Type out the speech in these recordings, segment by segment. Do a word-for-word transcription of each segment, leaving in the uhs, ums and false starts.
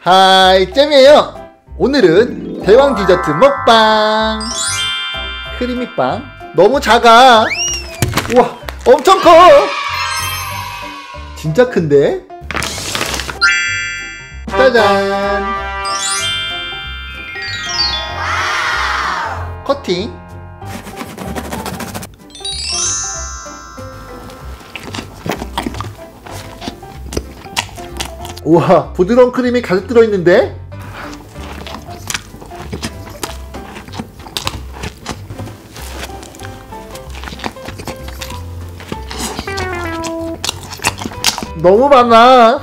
하이, 잼이에요. 오늘은 대왕 디저트 먹방. 크리미빵 너무 작아. 우와, 엄청 커. 진짜 큰데? 짜잔. 커팅. 우와, 부드러운 크림이 가득 들어있는데? 너무 많아.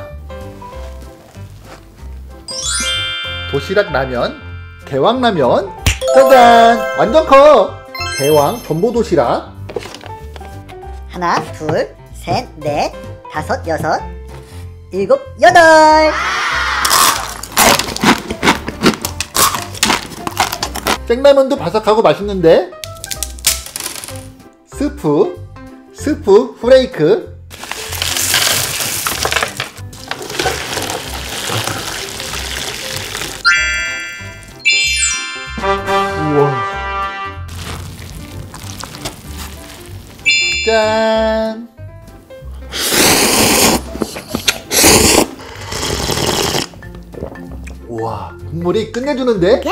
도시락 라면, 대왕 라면. 짜잔, 완전 커. 대왕 전보 도시락. 하나, 둘, 셋, 넷, 다섯, 여섯, 일곱, 여덟. 생라면도 바삭하고 맛있는데? 스프, 스프 후레이크. 우와. 짠. 우와, 국물이 끝내주는데?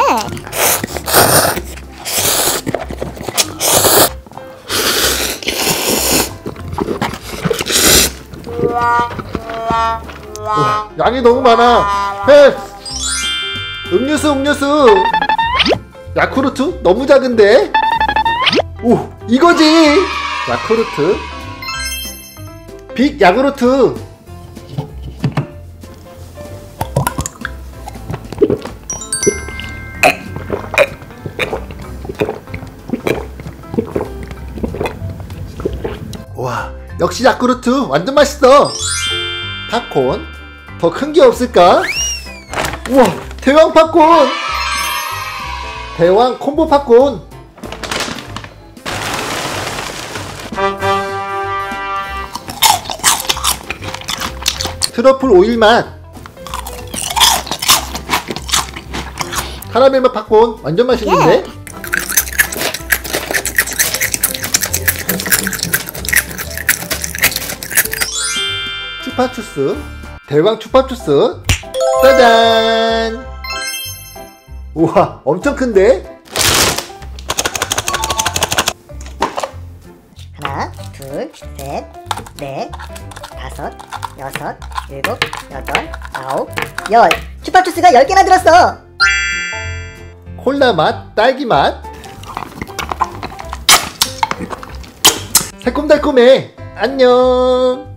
우와, 양이 너무 많아. ペ 음료수 음료수. 야쿠르트 너무 작은데? 오, 이거지. 야쿠르트 빅 야구르트. 와, 역시 야쿠르트 완전 맛있어. 팝콘 더 큰 게 없을까? 우와, 대왕 팝콘. 대왕 콤보 팝콘. 트러플 오일 맛. 카라멜 맛 팝콘 완전 맛있는데? 추파추스, 대왕 추파추스. 짜잔. 우와, 엄청 큰데? 하나, 둘, 셋, 넷, 다섯, 여섯, 일곱, 여덟, 아홉, 열. 추파추스가 열 개나 들었어. 콜라 맛, 딸기 맛. 새콤달콤해. 안녕.